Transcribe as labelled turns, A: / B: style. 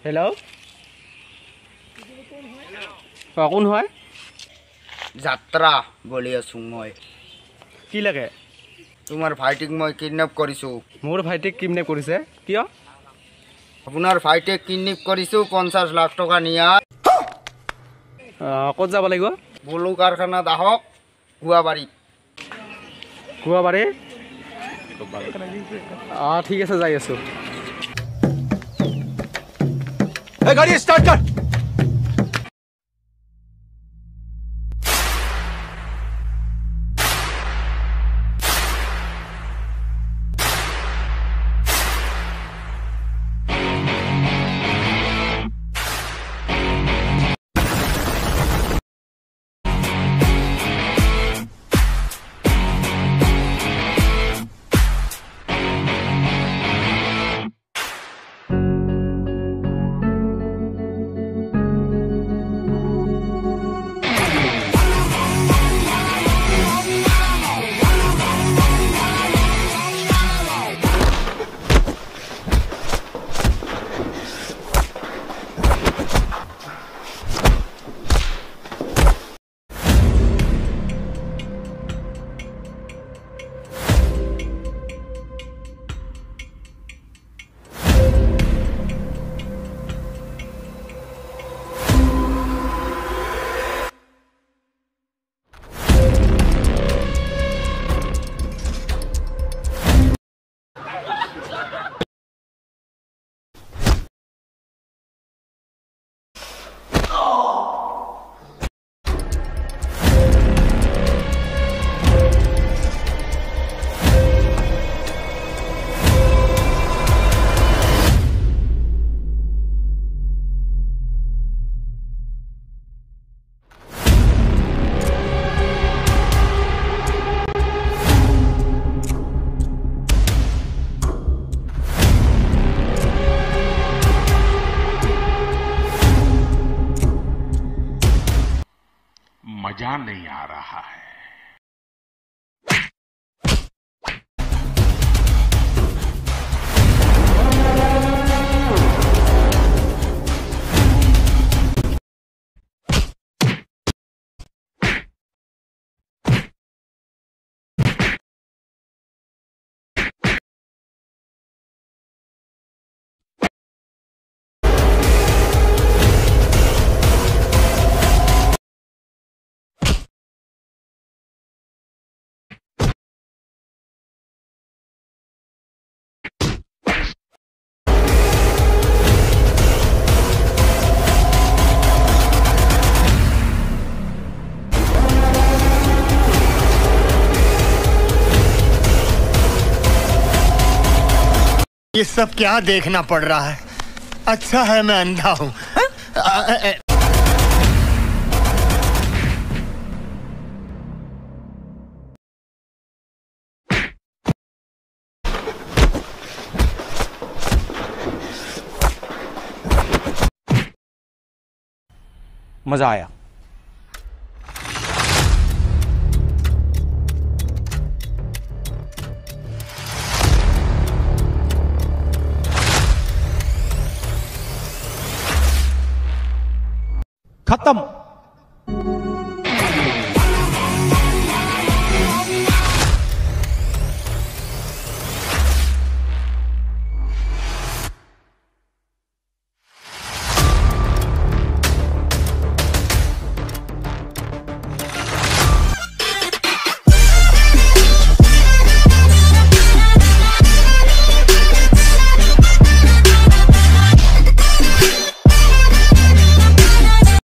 A: hello কোন হয়
B: যাত্রা বলি আছো মই
A: কি লাগে
B: তোমাৰ ভাইটিক মই কিডন্যাপ কৰিছো
A: মোৰ ভাইটিক কিডন্যাপ কৰিছে কিয়
B: আপোনাৰ ভাইটিক কিডন্যাপ কৰিছো 50 লাখ টকা নিয়া
A: ক'ত যাব লাগিব
B: বলু কাৰখানাত আহক গুৱাবাৰী
A: ঠিক আছে যাই আছো
C: ए गाड़ी स्टार्ट कर
D: मजा नहीं आ रहा है
C: ये सब क्या देखना पड़ रहा है अच्छा है मैं अंधा हूं
A: मजा आया खत्म